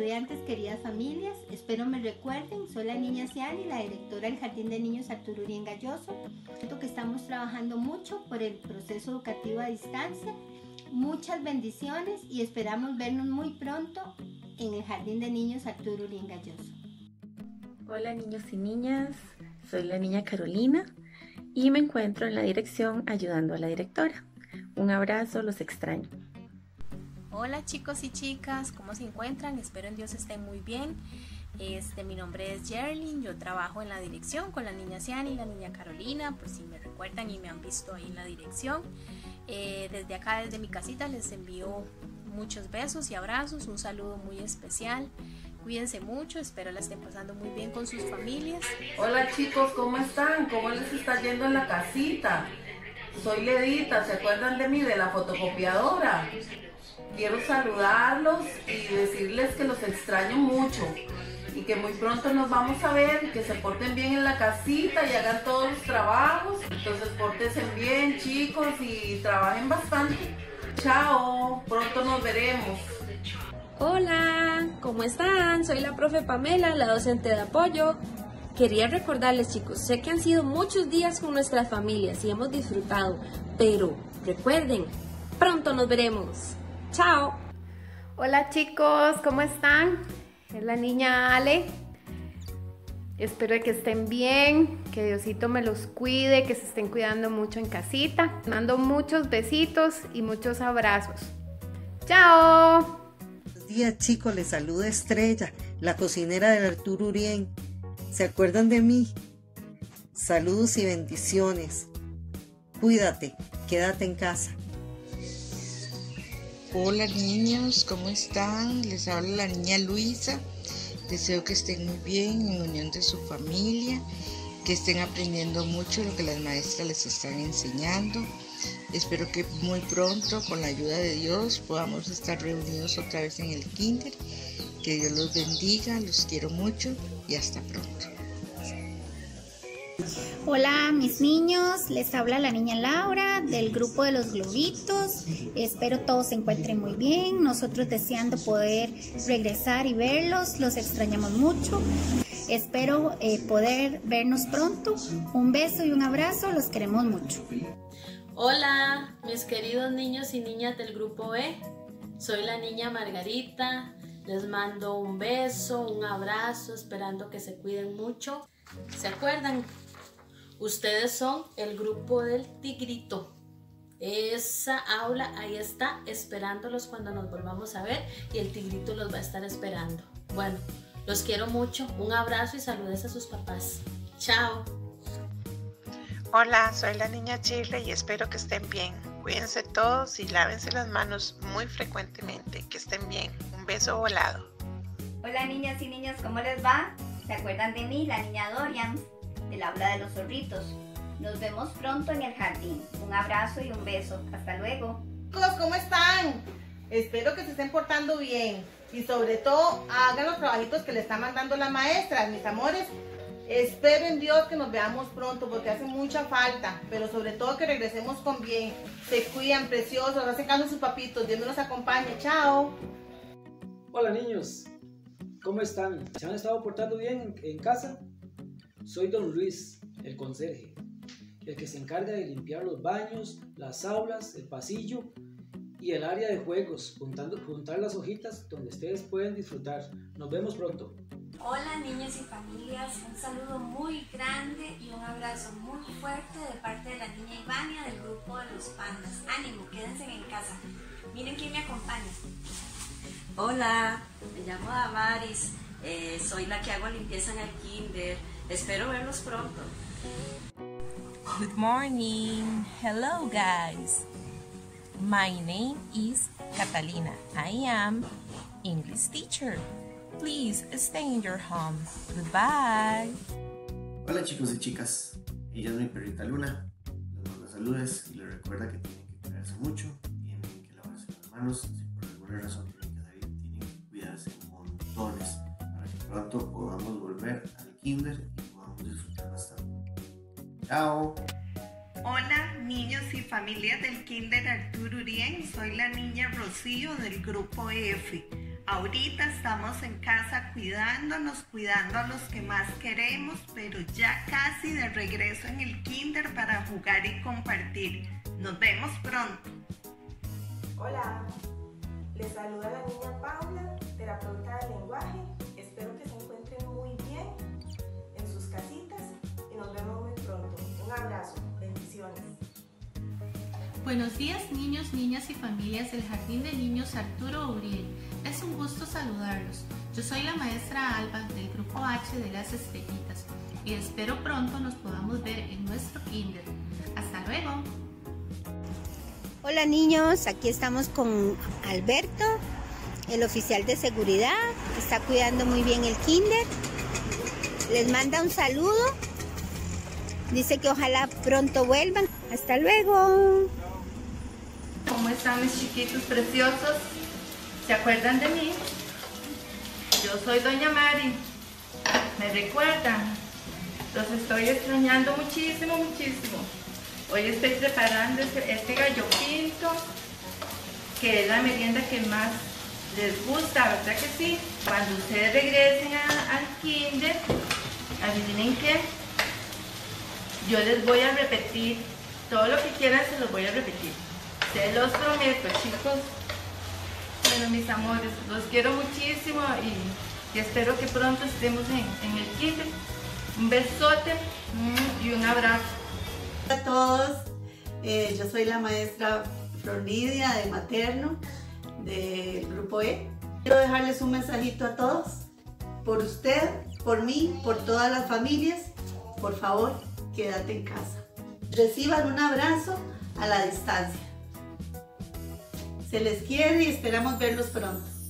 estudiantes, queridas familias, espero me recuerden, soy la niña Ciani, la directora del Jardín de Niños Arturo Urién Galloso. Siento que estamos trabajando mucho por el proceso educativo a distancia. Muchas bendiciones y esperamos vernos muy pronto en el Jardín de Niños Arturo Urién Galloso. Hola niños y niñas, soy la niña Carolina y me encuentro en la dirección ayudando a la directora. Un abrazo, los extraño. Hola chicos y chicas, ¿cómo se encuentran? Espero en Dios estén muy bien. Mi nombre es Jerlyn, yo trabajo en la dirección con la niña Ciani y la niña Carolina, por si me recuerdan y me han visto ahí en la dirección. Desde acá, desde mi casita, les envío muchos besos y abrazos, un saludo muy especial. Cuídense mucho, espero la estén pasando muy bien con sus familias. Hola chicos, ¿cómo están? ¿Cómo les está yendo en la casita? Soy Ledita, ¿se acuerdan de mí, de la fotocopiadora? Quiero saludarlos y decirles que los extraño mucho y que muy pronto nos vamos a ver, que se porten bien en la casita y hagan todos los trabajos. Entonces pórtense bien chicos y trabajen bastante. Chao, pronto nos veremos. Hola, ¿cómo están? Soy la profe Pamela, la docente de apoyo. Quería recordarles chicos, sé que han sido muchos días con nuestras familias y hemos disfrutado, pero recuerden, pronto nos veremos. ¡Chao! Hola chicos, ¿cómo están? Es la niña Ale. Espero que estén bien, que Diosito me los cuide, que se estén cuidando mucho en casita. Mando muchos besitos y muchos abrazos. ¡Chao! Buenos días chicos, les saluda Estrella, la cocinera del Arturo Urién. ¿Se acuerdan de mí? Saludos y bendiciones. Cuídate, quédate en casa. Hola niños, ¿cómo están? Les habla la niña Luisa. Deseo que estén muy bien en unión de su familia, que estén aprendiendo mucho lo que las maestras les están enseñando. Espero que muy pronto, con la ayuda de Dios, podamos estar reunidos otra vez en el kinder. Que Dios los bendiga, los quiero mucho y hasta pronto. Hola mis niños, les habla la niña Laura del grupo de los globitos. Espero todos se encuentren muy bien, nosotros deseando poder regresar y verlos, los extrañamos mucho. Espero poder vernos pronto. Un beso y un abrazo, los queremos mucho. Hola mis queridos niños y niñas del grupo E, soy la niña Margarita. Les mando un beso, un abrazo, esperando que se cuiden mucho. ¿Se acuerdan? Ustedes son el grupo del Tigrito. Esa aula ahí está esperándolos cuando nos volvamos a ver y el Tigrito los va a estar esperando. Bueno, los quiero mucho. Un abrazo y saludes a sus papás. Chao. Hola, soy la niña Chile y espero que estén bien. Cuídense todos y lávense las manos muy frecuentemente. Que estén bien. Un beso volado. Hola niñas y niños, ¿cómo les va? ¿Se acuerdan de mí, la niña Dorian, del aula de los zorritos? Nos vemos pronto en el jardín. Un abrazo y un beso. Hasta luego. Chicos, ¿cómo están? Espero que se estén portando bien y sobre todo hagan los trabajitos que le está mandando la maestra, mis amores. Espero en Dios que nos veamos pronto porque hace mucha falta, pero sobre todo que regresemos con bien. Se cuidan, preciosos, hacen caso a sus papitos. Dios me los acompañe. Chao. Hola niños, ¿cómo están? ¿Se han estado portando bien en casa? Soy don Luis, el conserje, el que se encarga de limpiar los baños, las aulas, el pasillo y el área de juegos, juntar las hojitas donde ustedes pueden disfrutar. Nos vemos pronto. Hola niños y familias, un saludo muy grande y un abrazo muy fuerte de parte de la niña Ivania del grupo de los pandas. Ánimo, quédense en casa. Miren quién me acompaña. Hola, me llamo Damaris, soy la que hago limpieza en el kinder. Espero verlos pronto. Good morning. Hello guys. My name is Catalina. I am English teacher. Please stay in your home. Goodbye. Hola chicos y chicas. Ella es mi perrita Luna. Les mando saludos y les recuerda que tienen que cuidarse mucho, tienen que lavarse las manos, si por alguna razón tienen que salir, tienen que cuidarse montones para que pronto podamos volver al kinder y podamos disfrutar bastante. Chao. Hola niños y familias del kinder Arturo Urién, soy la niña Rocío del grupo F. Ahorita estamos en casa cuidándonos, cuidando a los que más queremos, pero ya casi de regreso en el kinder para jugar y compartir. Nos vemos pronto. Hola, les saluda la niña Paula, terapeuta del lenguaje. Espero que se encuentren muy bien en sus casitas y nos vemos muy pronto. Un abrazo, bendiciones. Buenos días niños, niñas y familias del Jardín de Niños Arturo Uriel. Es un gusto saludarlos. Yo soy la maestra Alba del grupo H de las Estrellitas y espero pronto nos podamos ver en nuestro kinder. Hasta luego. Hola niños, aquí estamos con Alberto, el oficial de seguridad, que está cuidando muy bien el kinder. Les manda un saludo. Dice que ojalá pronto vuelvan. Hasta luego. ¿Cómo están mis chiquitos preciosos? ¿Se acuerdan de mí? Yo soy Doña Mari. ¿Me recuerdan? Los estoy extrañando muchísimo, muchísimo. Hoy estoy preparando este gallo pinto, que es la merienda que más les gusta, ¿verdad que sí? Cuando ustedes regresen al kinder, adivinen qué, yo les voy a repetir, todo lo que quieran se los voy a repetir. Se los prometo, chicos. Bueno, mis amores, los quiero muchísimo y espero que pronto estemos en el kinder. Un besote y un abrazo. Hola a todos, yo soy la maestra Flor Lidia de Materno del grupo E. Quiero dejarles un mensajito a todos, por usted, por mí, por todas las familias. Por favor, quédate en casa. Reciban un abrazo a la distancia. Se les quiere y esperamos verlos pronto.